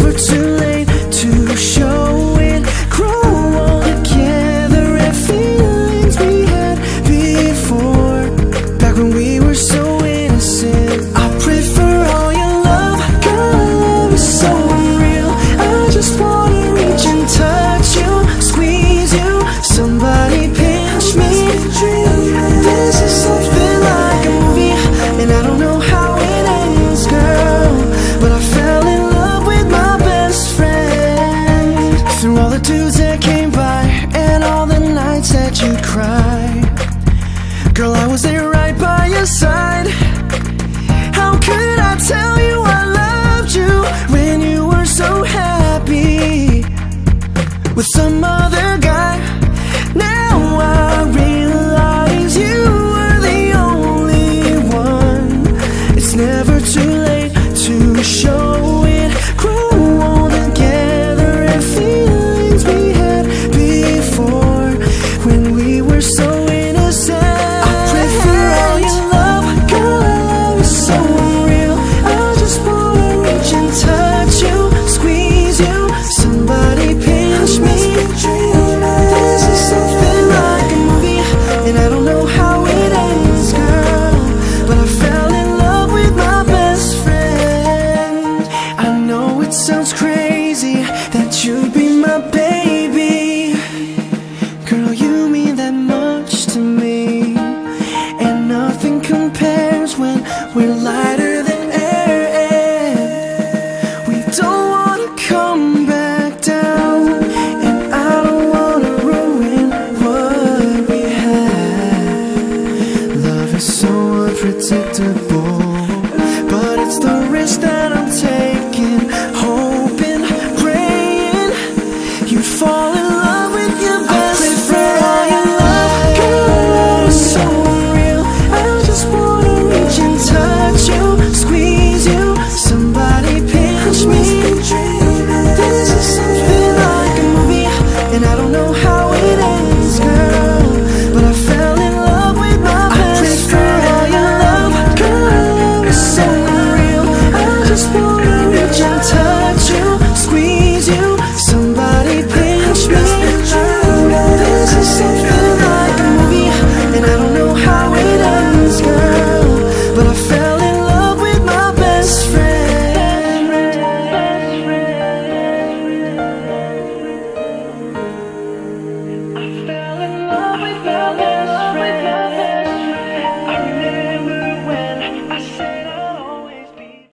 never too late to show it. Grow all together and feelings we had before, back when we were so innocent. I pray for all your love, girl, love is so unreal. I just wanna reach and touch you, squeeze you, somebody pinch me. This is something like a movie, and I don't know how it ends, girl, but I fell in love with my best friend. Through all the dudes that came by and all the nights that you cried, girl, I was there right by your side. How could I tell you I loved you when you were so happy with some other guy? Now I realize you were the only one. It's never too late to show it. Grow old together and feelings we had before, when we were so innocent. I pray for all your love, girl, love is so unreal. I just wanna reach and touch you, squeeze you, somebody pinch me. This is something like a movie, and I don't know how it ends, girl, but I fell in love with my best friend. I know it sounds crazy,